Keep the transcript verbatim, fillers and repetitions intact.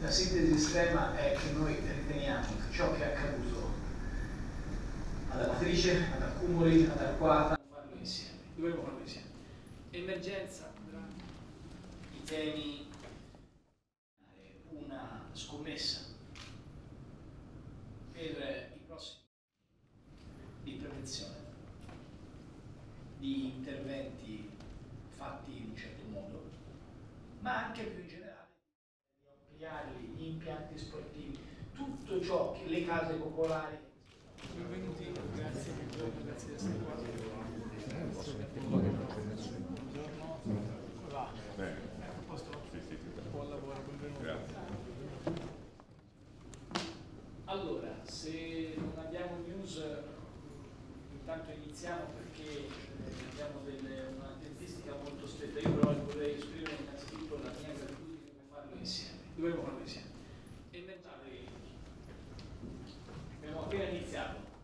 La sintesi estrema è che noi riteniamo che ciò che è accaduto ad Amatrice, ad Accumoli, ad Arquata, farlo insieme. Dovremmo farlo insieme. Emergenza, i temi, una scommessa per i prossimi di prevenzione, di interventi fatti in un certo modo, ma anche più in generale di ampliarli, gli impianti sportivi, tutto ciò che le case popolari. Benvenuti, grazie, buongiorno, grazie di essere qua. Buongiorno. Come va? Bene. A posto? Sì, sì, sì. Buon lavoro, benvenuti. Grazie. Allora, se non abbiamo news, intanto iniziamo perché abbiamo delle, una tempistica molto stretta. Io però vorrei esprimere innanzitutto la mia gratitudine per farlo insieme. Dovremmo farlo insieme. E mentale, abbiamo appena iniziato.